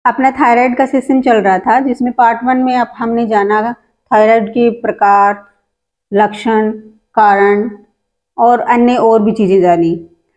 अपना थायराइड का सेशन चल रहा था, जिसमें पार्ट 1 में अब हमने जाना थायराइड के प्रकार, लक्षण, कारण और अन्य और भी चीजें जानी।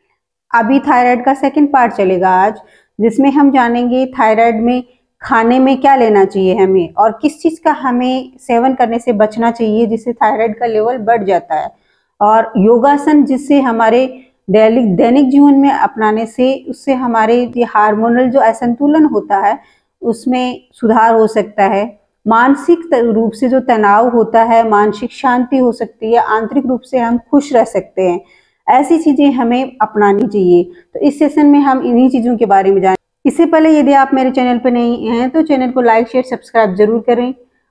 अभी थायराइड का सेकंड पार्ट चलेगा आज, जिसमें हम जानेंगे थायराइड में खाने में क्या लेना चाहिए हमें और किस चीज का हमें सेवन करने से बचना चाहिए जिससे थायराइड का लेवल बढ़ जाता है, और योगासन जिससे हमारे दैनिक जीवन में अपनाने से उससे हमारे हार्मोनल जो असंतुलन होता है उसमें सुधार हो सकता है। मानसिक रूप से जो तनाव होता है, मानसिक शांति हो सकती है, आंतरिक रूप से हम खुश रह सकते हैं। ऐसी चीजें हमें अपनानी चाहिए। तो इस सेशन में हम इन्हीं चीजों के बारे में जानें। इससे पहले यदि आप मेरे चैनल पर नहीं हैं तो चैनल को लाइक, शेयर, सब्सक्राइब जरूर करें।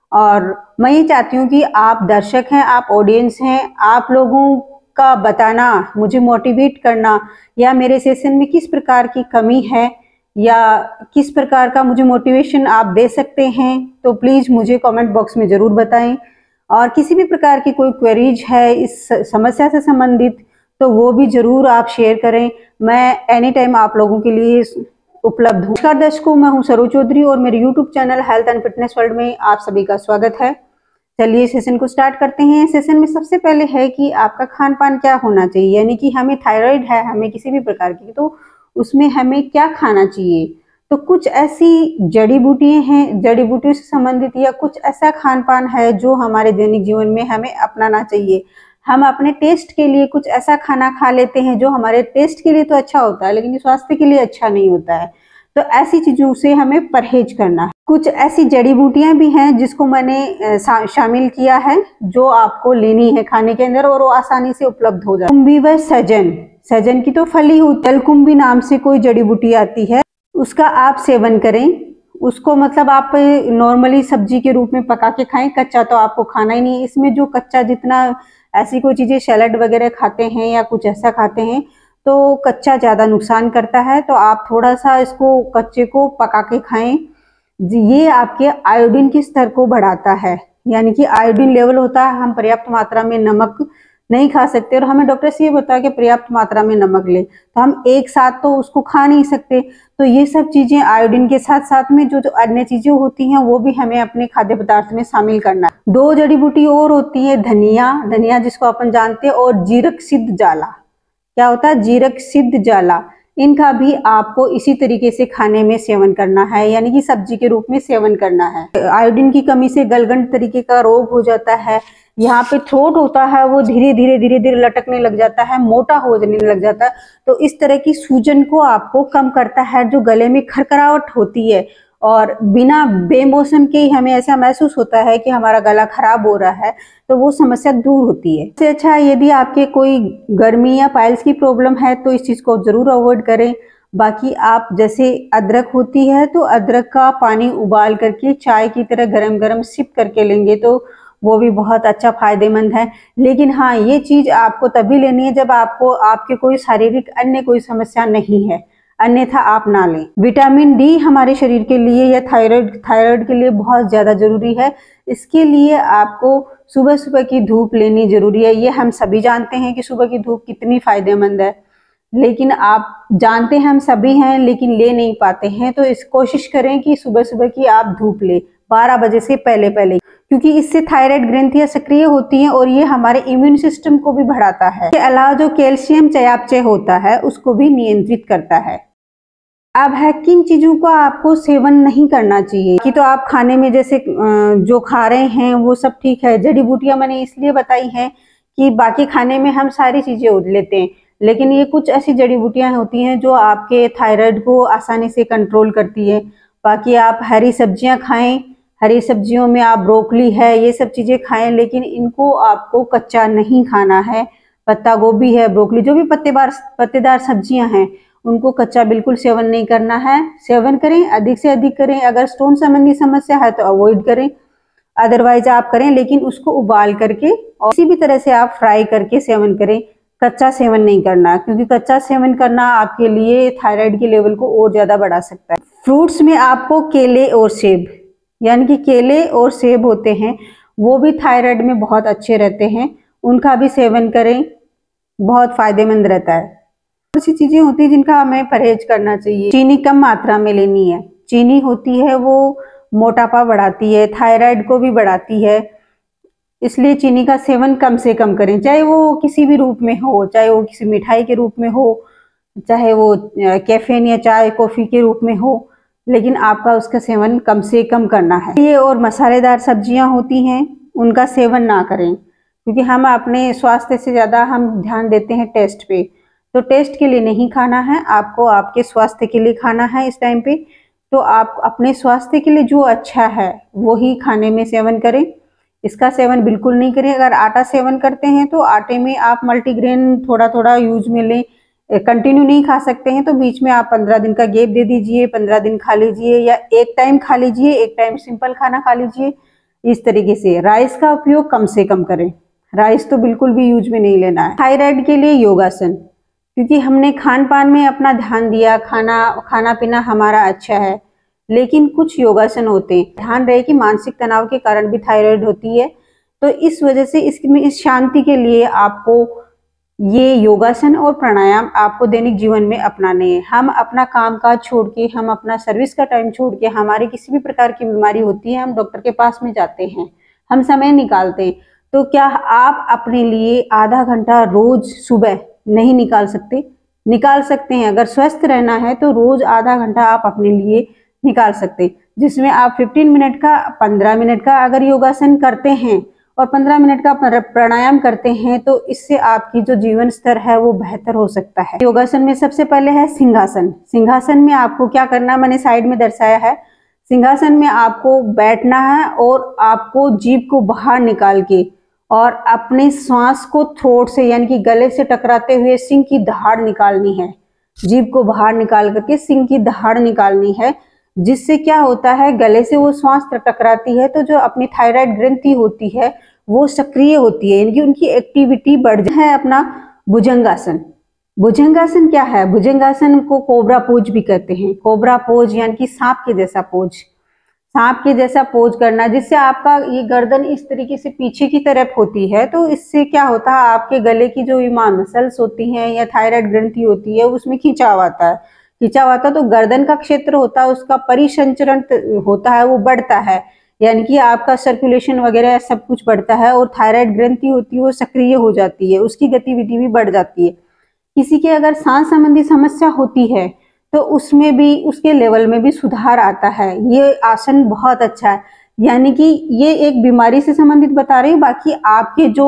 और मैं ये चाहती हूँ कि आप दर्शक हैं, आप ऑडियंस हैं, आप लोगों का बताना, मुझे मोटिवेट करना या मेरे सेशन में किस प्रकार की कमी है या किस प्रकार का मुझे मोटिवेशन आप दे सकते हैं, तो प्लीज मुझे कमेंट बॉक्स में जरूर बताएं। और किसी भी प्रकार की कोई क्वेरीज है इस समस्या से संबंधित तो वो भी जरूर आप शेयर करें। मैं एनी टाइम आप लोगों के लिए उपलब्ध हूँ। नमस्कार दर्शकों, मैं हूँ सरोज चौधरी और मेरे YouTube channel health and fitness world में आप सभी का स्वागत है। चलिए सेशन को स्टार्ट करते हैं। सेशन में सबसे पहले है कि आपका खान पान क्या होना चाहिए, यानी कि हमें थायराइड है, हमें किसी भी प्रकार की, तो उसमें हमें क्या खाना चाहिए। तो कुछ ऐसी जड़ी बूटियां हैं, जड़ी बूटियों से संबंधित या कुछ ऐसा खान पान है जो हमारे दैनिक जीवन में हमें अपनाना चाहिए। हम अपने टेस्ट के लिए कुछ ऐसा खाना खा लेते हैं जो हमारे टेस्ट के लिए तो अच्छा होता है लेकिन स्वास्थ्य के लिए अच्छा नहीं होता है, तो ऐसी चीजों से हमें परहेज करना है। कुछ ऐसी जड़ी बूटियां भी हैं जिसको मैंने शामिल किया है जो आपको लेनी है खाने के अंदर और वो आसानी से उपलब्ध हो जाए। कुंभी व सजन, सजन की तो फली होती है, जलकुंभी नाम से कोई जड़ी बूटी आती है, उसका आप सेवन करें। उसको मतलब आप नॉर्मली सब्जी के रूप में पका के खाएं, कच्चा तो आपको खाना ही नहीं। इसमें जो कच्चा जितना ऐसी कोई चीजें सैलड वगैरह खाते हैं या कुछ ऐसा खाते हैं तो कच्चा ज्यादा नुकसान करता है, तो आप थोड़ा सा इसको कच्चे को पका के खाएं। ये आपके आयोडीन के स्तर को बढ़ाता है, यानी कि आयोडीन लेवल होता है, हम पर्याप्त मात्रा में नमक नहीं खा सकते और हमें डॉक्टर से ये बताया कि पर्याप्त मात्रा में नमक ले, तो हम एक साथ तो उसको खा नहीं सकते। तो ये सब चीजें आयोडीन के साथ साथ में जो अन्य चीजें होती हैं वो भी हमें अपने खाद्य पदार्थ में शामिल करना है। 2 जड़ी बूटी और होती है, धनिया, धनिया जिसको अपन जानते हैं, और जीरक सिद्ध जाला। क्या होता है जीरक सिद्ध जाला, इनका भी आपको इसी तरीके से खाने में सेवन करना है, यानी कि सब्जी के रूप में सेवन करना है। आयोडीन की कमी से गलगंड तरीके का रोग हो जाता है, यहाँ पे थ्रोट होता है वो धीरे धीरे लटकने लग जाता है, मोटा हो जाने लग जाता है, तो इस तरह की सूजन को आपको कम करता है। जो गले में खरखराहट होती है और बिना बेमौसम के ही हमें ऐसा महसूस होता है कि हमारा गला खराब हो रहा है, तो वो समस्या दूर होती है। इससे अच्छा यदि आपके कोई गर्मी या पाइल्स की प्रॉब्लम है तो इस चीज को जरूर अवॉइड करें। बाकी आप जैसे अदरक होती है तो अदरक का पानी उबाल करके चाय की तरह गरम गरम सिप करके लेंगे तो वो भी बहुत अच्छा फायदेमंद है। लेकिन हाँ, ये चीज आपको तभी लेनी है जब आपको आपके कोई शारीरिक अन्य कोई समस्या नहीं है, अन्यथा आप ना लें। विटामिन डी हमारे शरीर के लिए या थायराइड के लिए बहुत ज्यादा जरूरी है। इसके लिए आपको सुबह सुबह की धूप लेनी जरूरी है। ये हम सभी जानते हैं कि सुबह की धूप कितनी फायदेमंद है, लेकिन आप जानते हैं हम सभी हैं लेकिन ले नहीं पाते हैं। तो इस कोशिश करें कि सुबह सुबह की आप धूप ले 12 बजे से पहले पहले, क्योंकि इससे थायराइड ग्रंथियां सक्रिय होती हैं और ये हमारे इम्यून सिस्टम को भी बढ़ाता है। इसके अलावा जो कैल्शियम चयापचय होता है उसको भी नियंत्रित करता है। अब है किन चीजों का आपको सेवन नहीं करना चाहिए कि तो आप खाने में जैसे जो खा रहे हैं वो सब ठीक है। जड़ी बूटियां मैंने इसलिए बताई हैं कि बाकी खाने में हम सारी चीजें लेते हैं, लेकिन ये कुछ ऐसी जड़ी बूटियां होती हैं जो आपके थायराइड को आसानी से कंट्रोल करती है। बाकी आप हरी सब्जियां खाएं, हरी सब्जियों में आप ब्रोकली है, ये सब चीजें खाएं, लेकिन इनको आपको कच्चा नहीं खाना है। पत्ता गोभी है, ब्रोकली, जो भी पत्तेदार सब्जियां हैं उनको कच्चा बिल्कुल सेवन नहीं करना है। सेवन करें, अधिक से अधिक करें। अगर स्टोन संबंधी समस्या है तो अवॉइड करें, अदरवाइज आप करें, लेकिन उसको उबाल करके और किसी भी तरह से आप फ्राई करके सेवन करें। कच्चा सेवन नहीं करना, क्योंकि कच्चा सेवन करना आपके लिए थायराइड के लेवल को और ज्यादा बढ़ा सकता है। फ्रूट्स में आपको केले और सेब, यानी कि केले और सेब होते हैं वो भी थायराइड में बहुत अच्छे रहते हैं, उनका भी सेवन करें, बहुत फायदेमंद रहता है। ऐसी चीजें होती है जिनका हमें परहेज करना चाहिए। चीनी कम मात्रा में लेनी है, चीनी होती है वो मोटापा बढ़ाती है, थायराइड को भी बढ़ाती है, इसलिए चीनी का सेवन कम से कम करें, चाहे वो किसी भी रूप में हो, चाहे वो किसी मिठाई के रूप में हो, चाहे वो कैफीन या चाय कॉफी के रूप में हो, लेकिन आपका उसका सेवन कम से कम करना है। ये और मसालेदार सब्जियां होती हैं उनका सेवन ना करें, क्योंकि हम अपने स्वास्थ्य से ज़्यादा हम ध्यान देते हैं टेस्ट पे, तो टेस्ट के लिए नहीं खाना है आपको, आपके स्वास्थ्य के लिए खाना है इस टाइम पे। तो आप अपने स्वास्थ्य के लिए जो अच्छा है वही खाने में सेवन करें, इसका सेवन बिल्कुल नहीं करें। अगर आटा सेवन करते हैं तो आटे में आप मल्टीग्रेन थोड़ा थोड़ा यूज में लें, कंटिन्यू नहीं खा सकते हैं तो बीच में आप 15 दिन का गैप दे दीजिए, 15 दिन खा लीजिए, या एक टाइम खा लीजिए, एक टाइम सिंपल खाना खा लीजिए। इस तरीके से राइस का उपयोग कम से कम करें, राइस तो बिल्कुल भी यूज में नहीं लेना है। थायराइड के लिए योगासन, क्योंकि हमने खान पान में अपना ध्यान दिया, खाना पीना हमारा अच्छा है, लेकिन कुछ योगासन होते हैं, ध्यान रहे कि मानसिक तनाव के कारण भी थायराइड होती है, तो इस वजह से इस शांति के लिए आपको ये योगासन और प्राणायाम आपको दैनिक जीवन में अपनाने हैं। हम अपना काम काज छोड़ के, हम अपना सर्विस का टाइम छोड़ के, हमारी किसी भी प्रकार की बीमारी होती है हम डॉक्टर के पास में जाते हैं, हम समय निकालते हैं, तो क्या आप अपने लिए आधा घंटा रोज सुबह नहीं निकाल सकते? निकाल सकते हैं। अगर स्वस्थ रहना है तो रोज आधा घंटा आप अपने लिए निकाल सकते, जिसमें आप 15 मिनट का, 15 मिनट का अगर योगासन करते हैं और 15 मिनट का प्राणायाम करते हैं तो इससे आपकी जो जीवन स्तर है वो बेहतर हो सकता है। योगासन में सबसे पहले है सिंहासन। सिंहासन में आपको क्या करना, मैंने साइड में दर्शाया है। सिंहासन में आपको बैठना है और आपको जीभ को बाहर निकाल के और अपने श्वास को थ्रोट से यानी कि गले से टकराते हुए सिंह की दहाड़ निकालनी है। जीभ को बाहर निकाल करके सिंह की दहाड़ निकालनी है, जिससे क्या होता है, गले से वो श्वास टकराती है तो जो अपनी थायराइड ग्रंथि होती है वो सक्रिय होती है, यानी कि उनकी एक्टिविटी बढ़ जाती है। अपना भुजंगासन, भुजंगासन क्या है? भुजंगासन को कोबरा पोज भी कहते हैं। कोबरा पोज यानी कि सांप के जैसा पोज, सांप के जैसा पोज करना, जिससे आपका ये गर्दन इस तरीके से पीछे की तरफ होती है, तो इससे क्या होता है, आपके गले की जो मसल्स होती हैं या थायराइड ग्रंथि होती है उसमें खिंचाव आता है, खिंचाव आता है तो गर्दन का क्षेत्र होता है उसका परिसंचरण होता है, वो बढ़ता है, यानी कि आपका सर्कुलेशन वगैरह सब कुछ बढ़ता है, और थायराइड ग्रंथि होती है वो सक्रिय हो जाती है, उसकी गतिविधि भी बढ़ जाती है। किसी के अगर सांस संबंधी समस्या होती है तो उसमें भी, उसके लेवल में भी सुधार आता है। ये आसन बहुत अच्छा है, यानी कि ये एक बीमारी से संबंधित बता रही हूँ, बाकी आपके जो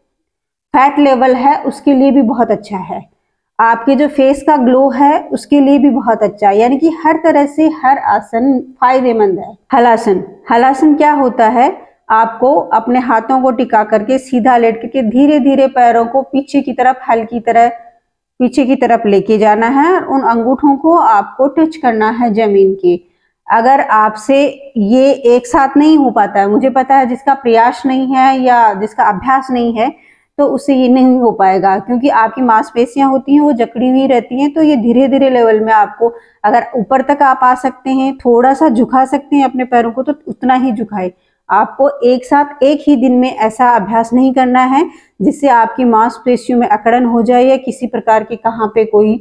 फैट लेवल है उसके लिए भी बहुत अच्छा है, आपके जो फेस का ग्लो है उसके लिए भी बहुत अच्छा है, यानी कि हर तरह से हर आसन फायदेमंद है। हलासन, हलासन क्या होता है, आपको अपने हाथों को टिका करके सीधा लेट करके धीरे धीरे पैरों को पीछे की तरफ, हल्की तरह पीछे की तरफ लेके जाना है, उन अंगूठों को आपको टच करना है जमीन की। अगर आपसे ये एक साथ नहीं हो पाता है, मुझे पता है, जिसका प्रयास नहीं है या जिसका अभ्यास नहीं है तो उससे ये नहीं हो पाएगा, क्योंकि आपकी मांसपेशियां होती हैं वो जकड़ी हुई रहती हैं, तो ये धीरे धीरे लेवल में आपको, अगर ऊपर तक आप आ सकते हैं, थोड़ा सा झुका सकते हैं अपने पैरों को तो उतना ही झुकाए। आपको एक साथ एक ही दिन में ऐसा अभ्यास नहीं करना है जिससे आपकी मांसपेशियों में अकड़न हो जाए या किसी प्रकार की कहाँ पे कोई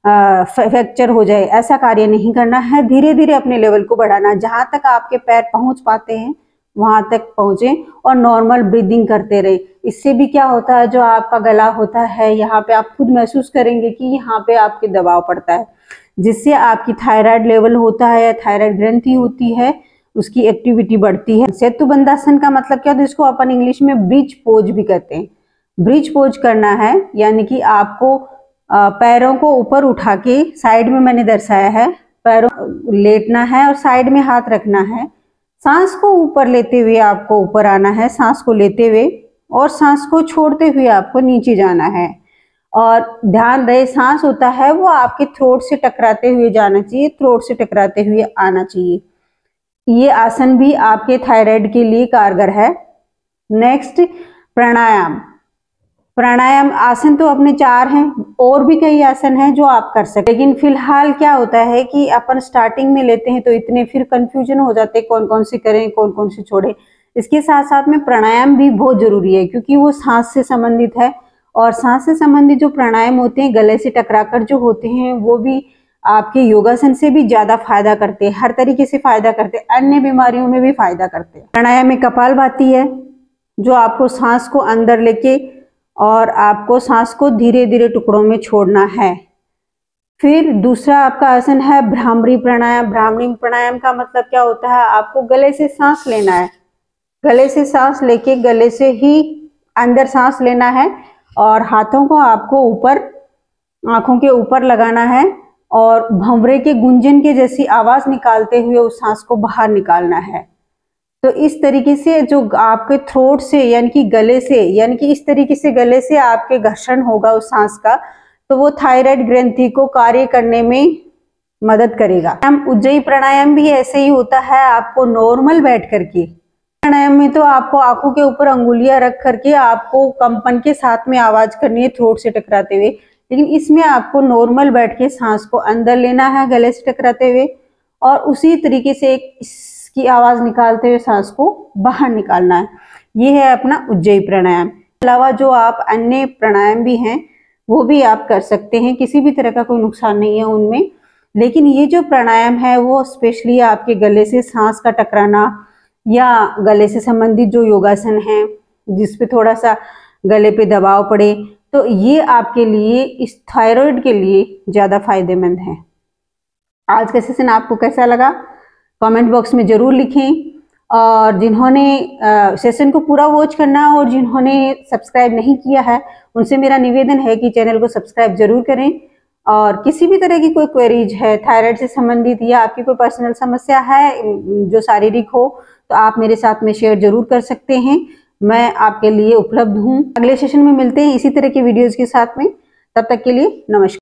फ्रैक्चर हो जाए, ऐसा कार्य नहीं करना है। धीरे धीरे अपने लेवल को बढ़ाना, जहां तक आपके पैर पहुंच पाते हैं वहां तक पहुंचे और नॉर्मल ब्रीदिंग करते रहे। इससे भी क्या होता है, जो आपका गला होता है यहाँ पे आप खुद महसूस करेंगे कि यहाँ पे आपके दबाव पड़ता है, जिससे आपकी थायराइड लेवल होता है या थायराइड ग्रंथि होती है उसकी एक्टिविटी बढ़ती है। सेतु बंधासन का मतलब क्या होता है, जिसको अपन इंग्लिश में ब्रिज पोज भी कहते हैं। ब्रिज पोज करना है, यानी कि आपको पैरों को ऊपर उठा के, साइड में मैंने दर्शाया है, पैरों लेटना है और साइड में हाथ रखना है, सांस को ऊपर लेते हुए आपको ऊपर आना है, सांस को लेते हुए, और सांस को छोड़ते हुए आपको नीचे जाना है। और ध्यान रहे, सांस होता है वो आपके थ्रोट से टकराते हुए जाना चाहिए, थ्रोट से टकराते हुए आना चाहिए। ये आसन भी आपके थायराइड के लिए कारगर है। नेक्स्ट, प्राणायाम। प्राणायाम आसन तो अपने 4 हैं, और भी कई आसन हैं जो आप कर सकते हैं, लेकिन फिलहाल क्या होता है कि अपन स्टार्टिंग में लेते हैं तो इतने फिर कंफ्यूजन हो जाते हैं कौन कौन से करें कौन कौन से छोड़े। इसके साथ साथ में प्राणायाम भी बहुत जरूरी है, क्योंकि वो सांस से संबंधित है, और सांस से संबंधित जो प्राणायाम होते हैं गले से टकराकर जो होते हैं वो भी आपके योगासन से भी ज्यादा फायदा करते हैं, हर तरीके से फायदा करते हैं, अन्य बीमारियों में भी फायदा करते हैं। प्राणायाम में कपालभाति है जो आपको सांस को अंदर लेके और आपको सांस को धीरे धीरे टुकड़ों में छोड़ना है। फिर दूसरा आपका आसन है भ्रामरी प्राणायाम। भ्रामरी प्राणायाम का मतलब क्या होता है, आपको गले से सांस लेना है, गले से सांस लेके गले से ही अंदर सांस लेना है और हाथों को आपको ऊपर आंखों के ऊपर लगाना है और भंवरे के गुंजन के जैसी आवाज निकालते हुए उस सांस को बाहर निकालना है। तो इस तरीके से जो आपके थ्रोट से यानी कि गले से, यानी कि इस तरीके से गले से आपके घर्षण होगा उस सांस का, तो वो थायराइड ग्रंथि को कार्य करने में मदद करेगा। उज्जयी प्राणायाम भी ऐसे ही होता है, आपको नॉर्मल बैठ करके। प्राणायाम में तो आपको आंखों के ऊपर अंगुलियां रख करके आपको कंपन के साथ में आवाज करनी है थ्रोट से टकराते हुए, लेकिन इसमें आपको नॉर्मल बैठ के सांस को अंदर लेना है गले से टकराते हुए और उसी तरीके से इसकी आवाज निकालते हुए सांस को बाहर निकालना है। ये है अपना उज्जयी प्राणायाम। अलावा जो आप अन्य प्राणायाम भी हैं वो भी आप कर सकते हैं, किसी भी तरह का कोई नुकसान नहीं है उनमें, लेकिन ये जो प्राणायाम है वो स्पेशली आपके गले से सांस का टकराना या गले से संबंधित जो योगासन है जिसपे थोड़ा सा गले पे दबाव पड़े, तो ये आपके लिए इस थायराइड के लिए ज़्यादा फायदेमंद है। आज का सेशन आपको कैसा लगा कमेंट बॉक्स में ज़रूर लिखें, और जिन्होंने सेशन को पूरा वॉच करना और जिन्होंने सब्सक्राइब नहीं किया है उनसे मेरा निवेदन है कि चैनल को सब्सक्राइब जरूर करें। और किसी भी तरह की कोई क्वेरीज है थायराइड से संबंधित या आपकी कोई पर्सनल समस्या है जो शारीरिक हो, तो आप मेरे साथ में शेयर जरूर कर सकते हैं, मैं आपके लिए उपलब्ध हूँ। अगले सेशन में मिलते हैं इसी तरह की वीडियोज के साथ में, तब तक के लिए नमस्कार।